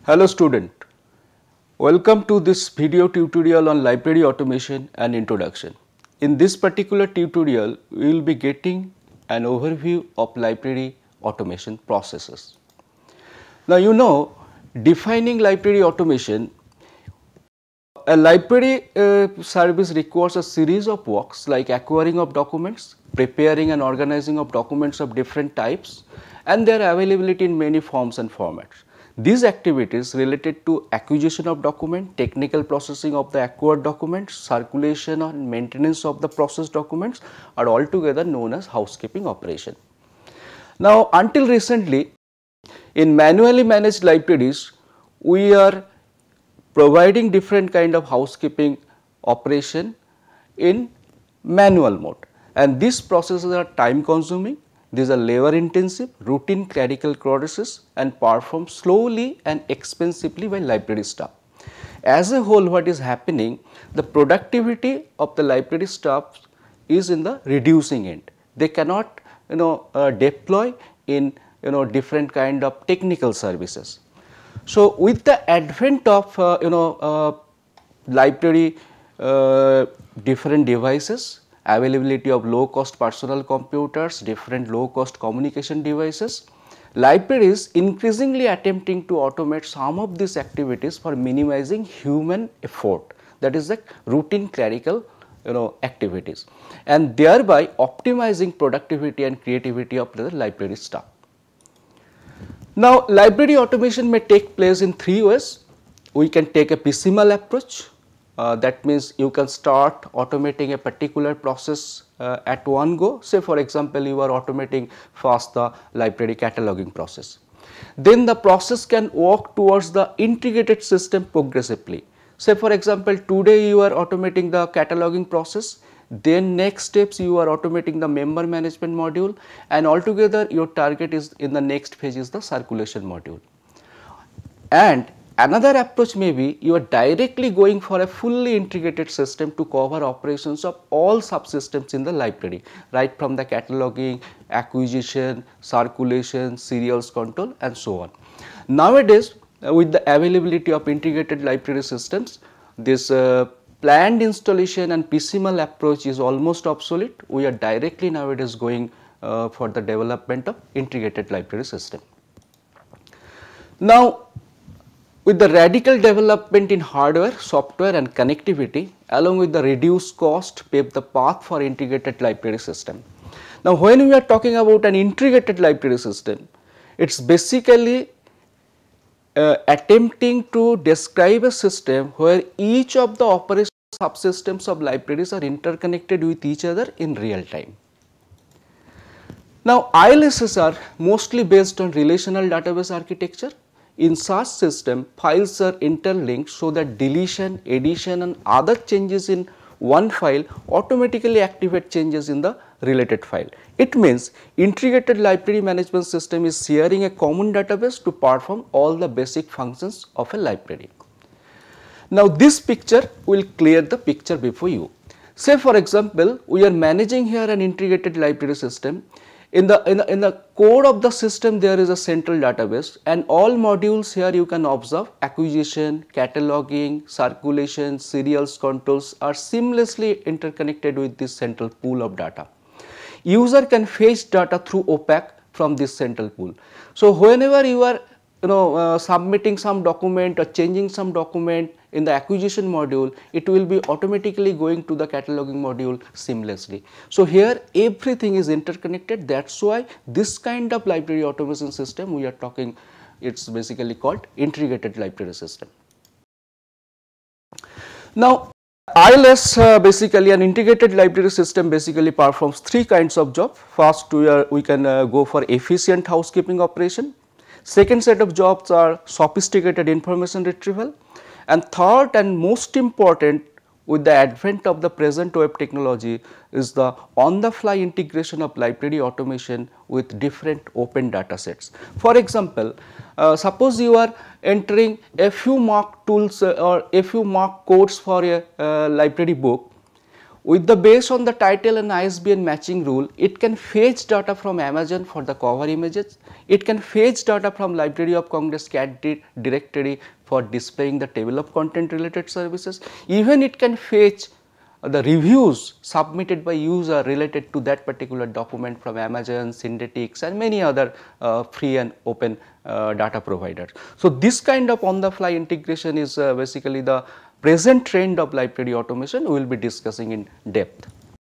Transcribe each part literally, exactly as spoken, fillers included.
Hello student, welcome to this video tutorial on library automation and introduction. In this particular tutorial, we will be getting an overview of library automation processes. Now you know, defining library automation, a library uh, service requires a series of works like acquiring of documents, preparing and organizing of documents of different types, and their availability in many forms and formats. These activities related to acquisition of document, technical processing of the acquired documents, circulation and maintenance of the processed documents are altogether known as housekeeping operation. Now until recently, in manually managed libraries, we are providing different kind of housekeeping operation in manual mode, and these processes are time consuming, these are labor intensive, routine clerical processes and performed slowly and expensively by library staff. As a whole, what is happening, the productivity of the library staff is in the reducing end. They cannot you know uh, deploy in you know different kind of technical services. So with the advent of uh, you know uh, library uh, different devices, availability of low cost personal computers, different low cost communication devices, libraries increasingly attempting to automate some of these activities for minimizing human effort, that is the routine clerical you know activities, and thereby optimizing productivity and creativity of the library staff. Now library automation may take place in three ways. We can take a piecemeal approach, uh, that means you can start automating a particular process uh, at one go. Say for example, you are automating first the library cataloging process. Then the process can work towards the integrated system progressively. Say for example, today you are automating the cataloging process, then next steps you are automating the member management module, and altogether your target is in the next phase is the circulation module. And another approach may be you are directly going for a fully integrated system to cover operations of all subsystems in the library, right from the cataloging, acquisition, circulation, serials control and so on. Nowadays, uh, with the availability of integrated library systems, this uh, planned installation and piecemeal approach is almost obsolete. We are directly nowadays going uh, for the development of integrated library system. Now, with the radical development in hardware, software and connectivity, along with the reduced cost, pave the path for integrated library system. Now, when we are talking about an integrated library system, it is basically uh, attempting to describe a system where each of the operational subsystems of libraries are interconnected with each other in real time. Now, I L Ss are mostly based on relational database architecture. In such system, files are interlinked so that deletion, addition and other changes in one file automatically activate changes in the related file. It means integrated library management system is sharing a common database to perform all the basic functions of a library. Now this picture will clear the picture before you. Say for example, we are managing here an integrated library system. In the, in the, in the core of the system there is a central database, and all modules here you can observe acquisition, cataloging, circulation, serials controls are seamlessly interconnected with this central pool of data. User can fetch data through O P A C from this central pool. So whenever you are you know uh, submitting some document or changing some document in the acquisition module, it will be automatically going to the cataloging module seamlessly. So here everything is interconnected. That's why this kind of library automation system we are talking, it's basically called integrated library system. Now I L S uh, basically an integrated library system basically performs three kinds of job. First we, are, we can uh, go for efficient housekeeping operation. Second set of jobs are sophisticated information retrieval, and third and most important with the advent of the present web technology is the on the fly integration of library automation with different open data sets. For example, uh, suppose you are entering a few mock tools uh, or a few mock codes for a uh, library book. With the based on the title and I S B N matching rule, it can fetch data from Amazon for the cover images. It can fetch data from Library of Congress cat directory for displaying the table of content related services. Even it can fetch the reviews submitted by user related to that particular document from Amazon, Synthetix and many other uh, free and open uh, data providers. So, this kind of on the fly integration is uh, basically the present trend of library automation we will be discussing in depth.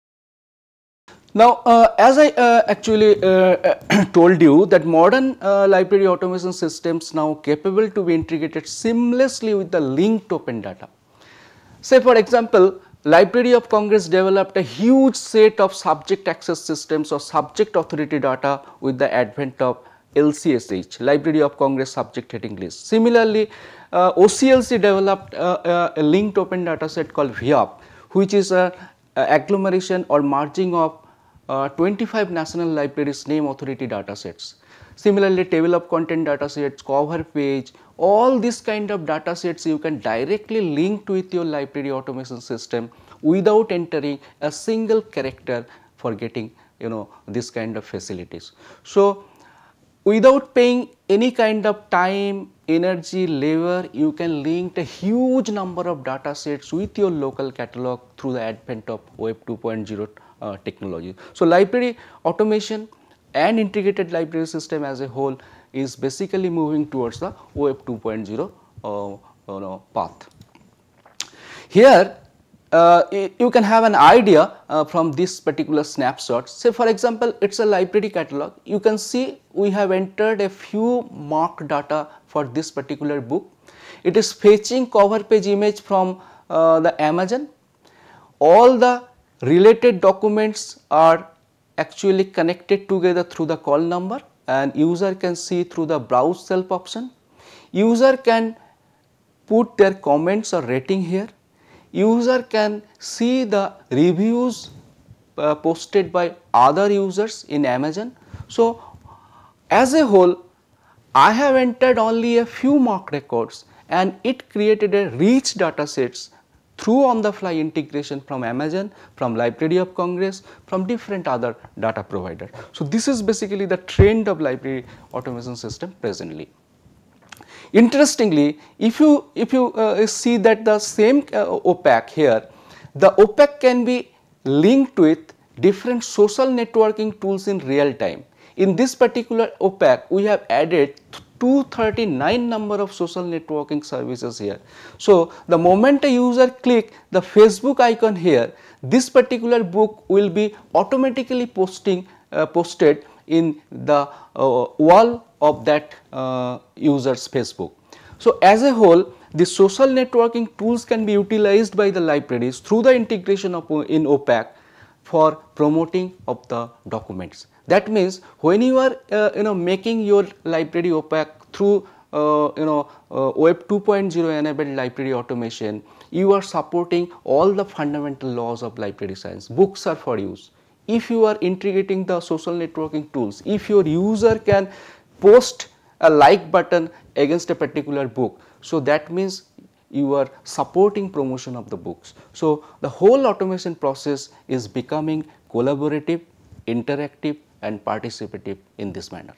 Now, uh, as I uh, actually uh, told you that modern uh, library automation systems now capable to be integrated seamlessly with the linked open data. Say for example, Library of Congress developed a huge set of subject access systems or subject authority data with the advent of L C S H, Library of Congress Subject Heading List. Similarly, uh, O C L C developed uh, a linked open data set called V I A P, which is a, a agglomeration or merging of uh, twenty-five national libraries name authority data sets. Similarly, table of content data sets, cover page, all these kind of data sets you can directly link with your library automation system without entering a single character for getting you know this kind of facilities. So, without paying any kind of time, energy, labor, you can link a huge number of data sets with your local catalog through the advent of Web two point zero uh, technology. So, library automation and integrated library system as a whole is basically moving towards the Web two point zero uh, you know, path. Here uh, you can have an idea uh, from this particular snapshot. Say for example, it is a library catalog. You can see we have entered a few marked data for this particular book. It is fetching cover page image from uh, the Amazon. All the related documents are actually connected together through the call number and user can see through the browse self option. User can put their comments or rating here. User can see the reviews uh, posted by other users in Amazon. So, as a whole I have entered only a few mark records and it created a rich data sets through on the fly integration from Amazon, from Library of Congress, from different other data providers. So, this is basically the trend of library automation system presently. Interestingly, if you if you uh, see that the same uh, OPAC here, the OPAC can be linked with different social networking tools in real time. In this particular OPAC, we have added two hundred thirty-nine number of social networking services here. So, the moment a user click the Facebook icon here, this particular book will be automatically posting uh, posted in the uh, wall of that uh, user's Facebook. So, as a whole, the social networking tools can be utilized by the libraries through the integration of in OPAC for promoting of the documents. That means, when you are uh, you know making your library OPAC through uh, you know uh, Web two point zero enabled library automation, you are supporting all the fundamental laws of library science. Books are for use. If you are integrating the social networking tools, if your user can post a like button against a particular book, so that means you are supporting promotion of the books. So, the whole automation process is becoming collaborative, interactive and participative in this manner.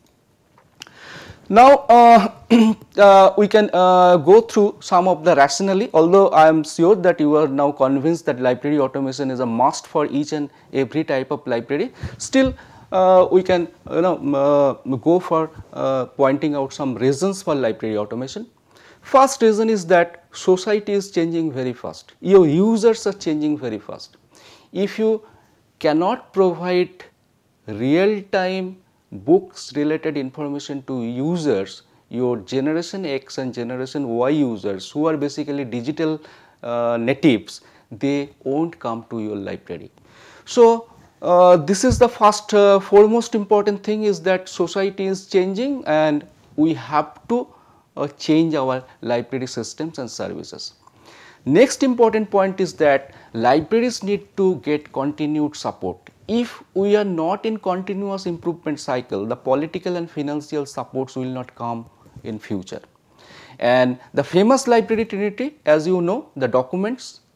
Now, uh, uh, we can uh, go through some of the rationale, although I am sure that you are now convinced that library automation is a must for each and every type of library. Still, uh, we can you know uh, go for uh, pointing out some reasons for library automation. First reason is that society is changing very fast, your users are changing very fast. If you cannot provide real time books related information to users, your generation X and generation Y users who are basically digital uh, natives, they won't come to your library. So, uh, this is the first uh, foremost important thing is that society is changing and we have to uh, change our library systems and services. Next important point is that libraries need to get continued support. If we are not in continuous improvement cycle, the political and financial supports will not come in future. And the famous library trinity, as you know, the documents,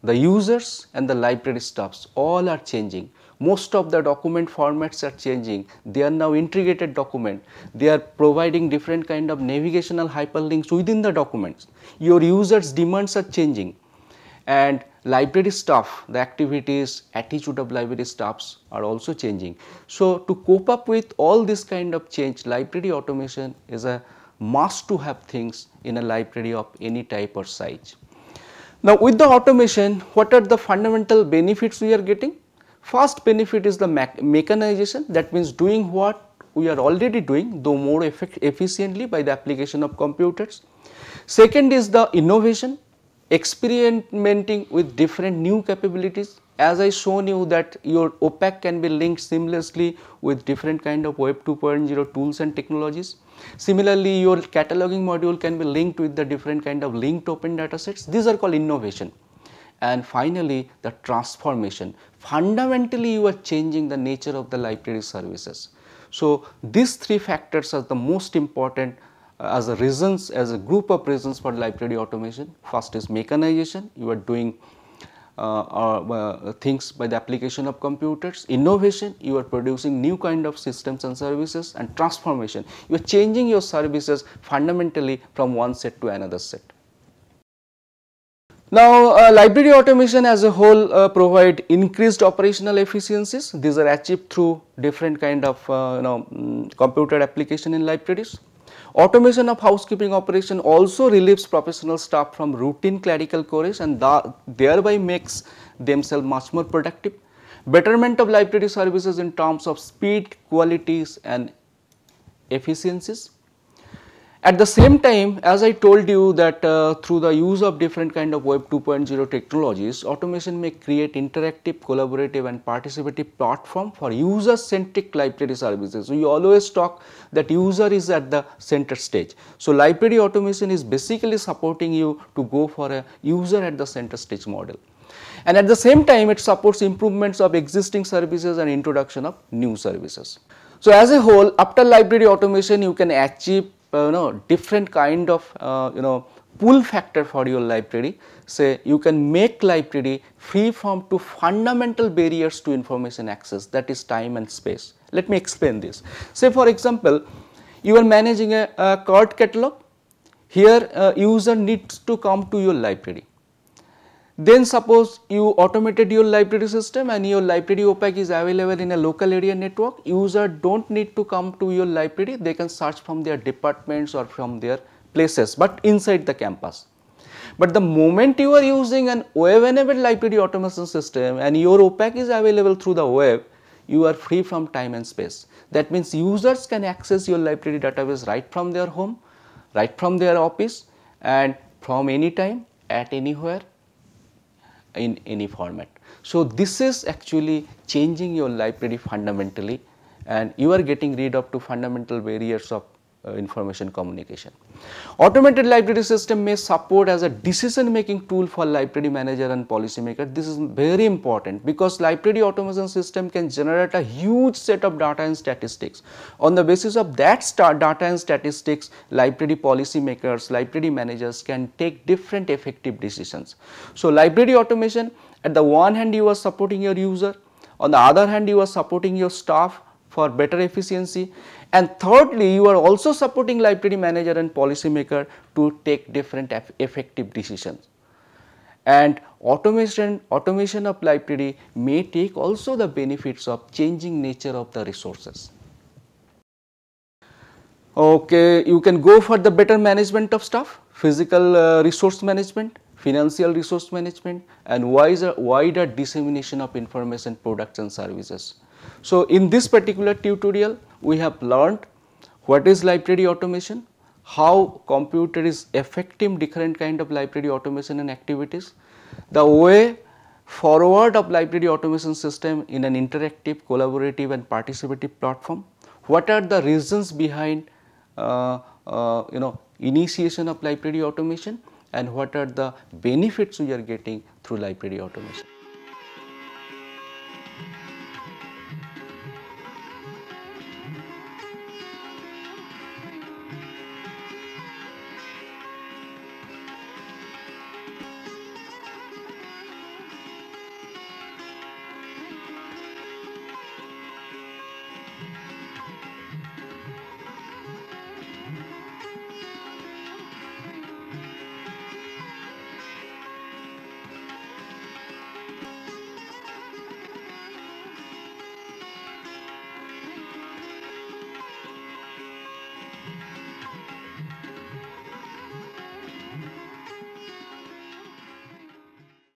the users and the library staffs all are changing. Most of the document formats are changing. They are now integrated document. They are providing different kind of navigational hyperlinks within the documents. Your users' demands are changing, and library staff, the activities, attitude of library staffs are also changing. So, to cope up with all this kind of change, library automation is a must to have things in a library of any type or size. Now, with the automation, what are the fundamental benefits we are getting? First benefit is the mechanization, that means doing what we are already doing, though more efficiently by the application of computers. Second is the innovation, experimenting with different new capabilities. As I shown you that your O P A C can be linked seamlessly with different kind of Web two point zero tools and technologies. Similarly, your cataloging module can be linked with the different kind of linked open data sets. These are called innovation. And finally, the transformation. Fundamentally, you are changing the nature of the library services. So, these three factors are the most important uh, as a reasons, as a group of reasons for library automation. First is mechanization. You are doing uh, uh, things by the application of computers. Innovation, you are producing new kind of systems and services. And transformation, you are changing your services fundamentally from one set to another set. Now, uh, library automation as a whole uh, provide increased operational efficiencies. These are achieved through different kind of uh, you know um, computer application in libraries. Automation of housekeeping operation also relieves professional staff from routine clerical chores and thereby makes themselves much more productive. Betterment of library services in terms of speed, qualities and efficiencies. At the same time, as I told you that uh, through the use of different kind of Web two point zero technologies, automation may create interactive, collaborative and participative platform for user centric library services. We always talk that user is at the center stage. So, library automation is basically supporting you to go for a user at the center stage model. And at the same time, it supports improvements of existing services and introduction of new services. So, as a whole, after library automation, you can achieve Uh, you know different kind of uh, you know pull factor for your library. Say you can make library free from two fundamental barriers to information access, that is time and space. Let me explain this. Say for example, you are managing a, a card catalog. Here a user needs to come to your library. Then suppose you automated your library system and your library O P A C is available in a local area network. User do not need to come to your library, they can search from their departments or from their places, but inside the campus. But the moment you are using an web enabled library automation system and your O P A C is available through the web, you are free from time and space. That means users can access your library database right from their home, right from their office and from any time, at anywhere, in any format. So, this is actually changing your library fundamentally and you are getting rid of two fundamental barriers of uh, information communication. Automated library system may support as a decision making tool for library manager and policymaker. This is very important because library automation system can generate a huge set of data and statistics. On the basis of that data and statistics, library policymakers, library managers can take different effective decisions. So, library automation, at the one hand you are supporting your user, on the other hand you are supporting your staff for better efficiency, and thirdly you are also supporting library manager and policymaker to take different effective decisions. And automation, automation of library may take also the benefits of changing nature of the resources. Okay, you can go for the better management of staff, physical uh, resource management, financial resource management and wider, wider dissemination of information, products and services. So, in this particular tutorial, we have learned what is library automation, how computer is affecting different kind of library automation and activities, the way forward of library automation system in an interactive, collaborative and participative platform, what are the reasons behind uh, uh, you know initiation of library automation and what are the benefits we are getting through library automation.